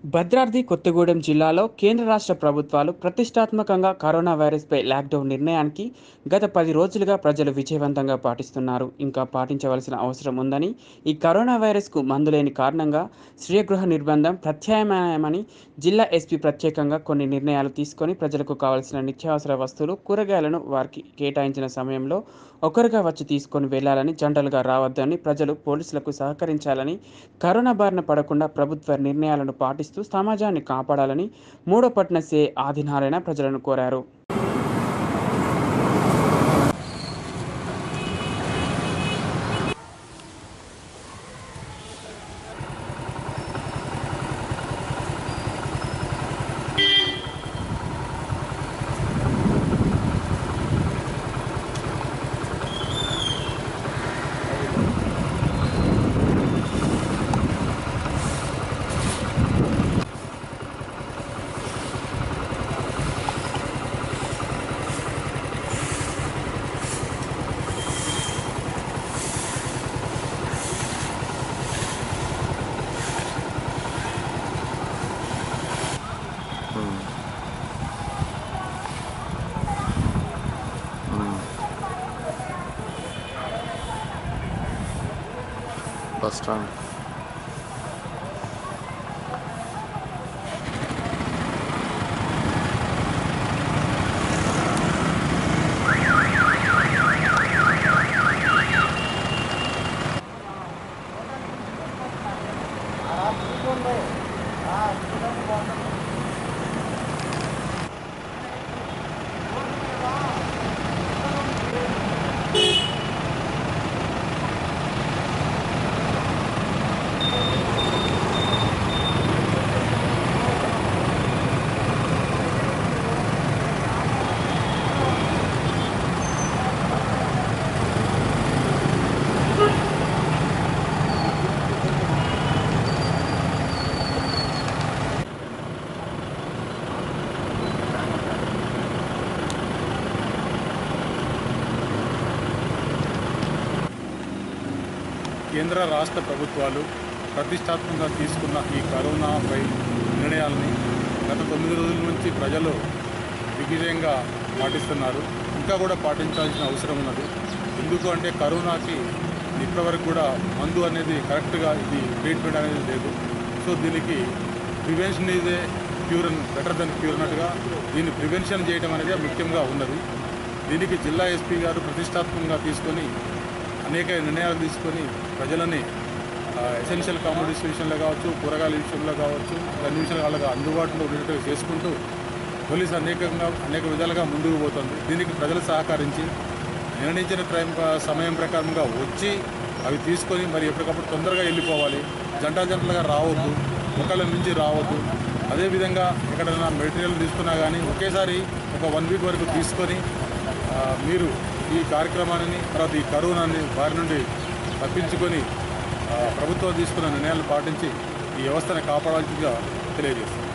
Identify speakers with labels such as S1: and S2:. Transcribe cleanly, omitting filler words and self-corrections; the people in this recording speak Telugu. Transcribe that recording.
S1: భద్రాద్రి కొత్తగూడెం జిల్లాలో కేంద్ర రాష్ట్ర ప్రభుత్వాలు ప్రతిష్టాత్మకంగా కరోనా వైరస్పై లాక్డౌన్ నిర్ణయానికి గత 10 రోజులుగా ప్రజలు విజయవంతంగా పాటిస్తున్నారు. ఇంకా పాటించవలసిన అవసరం ఉందని, ఈ కరోనా వైరస్కు మందు లేని కారణంగా స్వీయ నిర్బంధం ప్రత్యామ్నాయమని జిల్లా ఎస్పీ ప్రత్యేకంగా కొన్ని నిర్ణయాలు తీసుకొని ప్రజలకు కావలసిన నిత్యావసర వస్తువులు, కూరగాయలను వారికి కేటాయించిన సమయంలో ఒకరుగా వచ్చి తీసుకొని వెళ్లాలని, జంటలుగా రావద్దని, ప్రజలు పోలీసులకు సహకరించాలని, కరోనా బారిన పడకుండా ప్రభుత్వ నిర్ణయాలను పాటిస్తూ సమాజాన్ని కాపాడాలని మూడో పట్న సే ఆదినారాయణ ప్రజలను కోరారు.
S2: బస్ స్టాండ్
S3: కేంద్ర రాష్ట్ర ప్రభుత్వాలు ప్రతిష్టాత్మకంగా తీసుకున్న ఈ కరోనాపై నిర్ణయాలని గత 9 రోజుల నుంచి ప్రజలు దిగ్విజయంగా పాటిస్తున్నారు. ఇంకా కూడా పాటించాల్సిన అవసరం ఉన్నది. ఎందుకు అంటే కరోనాకి ఇప్పటివరకు కూడా మందు అనేది కరెక్ట్గా ఇది ట్రీట్మెంట్ అనేది లేదు. సో దీనికి prevention is a cure, better than cure అన్నట్టుగా దీన్ని ప్రివెన్షన్ చేయడం అనేది ముఖ్యంగా ఉన్నది. దీనికి జిల్లా ఎస్పీ గారు ప్రతిష్టాత్మకంగా తీసుకొని అనేక నిర్ణయాలు తీసుకొని ప్రజలని ఎసెన్షియల్ కామోడిటీస్ విషయంలో కావచ్చు, కూరగాయల విషయంలో కావచ్చు, అన్ని విషయాలు వాళ్ళకి అందుబాటులో ఉండేట్టుగా చేసుకుంటూ పోలీసు అనేక విధాలుగా ముందుకు పోతుంది. దీనికి ప్రజలు సహకరించి నిర్ణయించిన సమయం ప్రకారంగా వచ్చి అవి తీసుకొని మరి ఎప్పటికప్పుడు తొందరగా వెళ్ళిపోవాలి. జంటలుగా రావద్దు, ఒకళ్ళ నుంచి రావద్దు. అదేవిధంగా ఎక్కడైనా మెటీరియల్ తీసుకున్నా కానీ ఒకేసారి ఒక 1 వీక్ వరకు తీసుకొని మీరు ఈ కార్యక్రమాన్ని తర్వాత ఈ కరోనాని బారి నుండి తప్పించుకొని ప్రభుత్వం తీసుకున్న నిర్ణయాలను పాటించి ఈ వ్యవస్థను కాపాడాల్సిందిగా తెలియజేస్తాం.